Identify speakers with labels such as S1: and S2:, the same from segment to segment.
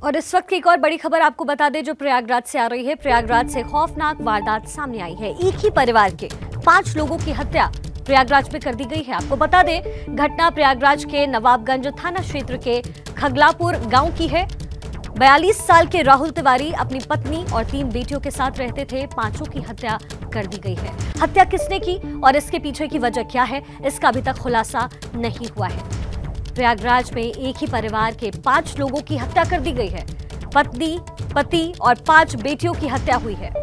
S1: और इस वक्त की एक और बड़ी खबर आपको बता दें जो प्रयागराज से आ रही है। प्रयागराज से खौफनाक वारदात सामने आई है। एक ही परिवार के 5 लोगों की हत्या प्रयागराज में कर दी गई है। आपको बता दें घटना प्रयागराज के नवाबगंज थाना क्षेत्र के खगलापुर गांव की है। 42 साल के राहुल तिवारी अपनी पत्नी और 3 बेटियों के साथ रहते थे। 5 की हत्या कर दी गई है। हत्या किसने की और इसके पीछे की वजह क्या है, इसका अभी तक खुलासा नहीं हुआ है। प्रयागराज में एक ही परिवार के 5 लोगों की हत्या कर दी गई है। पत्नी, पति और 5 बेटियों की हत्या हुई है।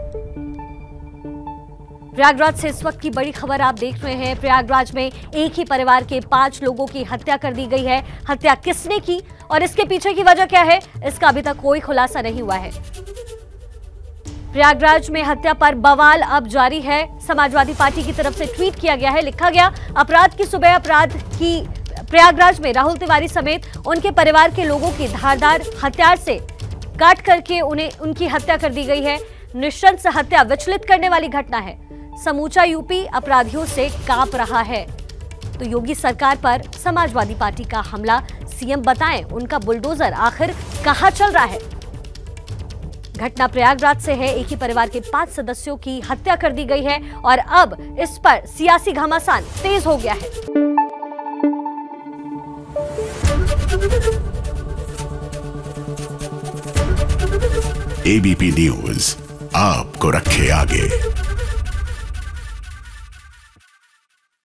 S1: प्रयागराज से इस वक्त की बड़ी खबर आप देख रहे हैं। प्रयागराज में एक ही परिवार के 5 लोगों की हत्या कर दी गई है। हत्या किसने की और इसके पीछे की वजह क्या है, इसका अभी तक कोई खुलासा नहीं हुआ है। प्रयागराज में हत्या पर बवाल अब जारी है। समाजवादी पार्टी की तरफ से ट्वीट किया गया है। लिखा गया, अपराध की सुबह अपराध की प्रयागराज में राहुल तिवारी समेत उनके परिवार के लोगों की धारदार हथियार से काट करके उनकी हत्या कर दी गई है। नृशंस हत्या विचलित करने वाली घटना है। समूचा यूपी अपराधियों से कांप रहा है। तो योगी सरकार पर समाजवादी पार्टी का हमला, सीएम बताएं उनका बुलडोजर आखिर कहां चल रहा है। घटना प्रयागराज से है। एक ही परिवार के 5 सदस्यों की हत्या कर दी गई है और अब इस पर सियासी घमासान तेज हो गया है।
S2: एबीपी न्यूज आपको रखे आगे।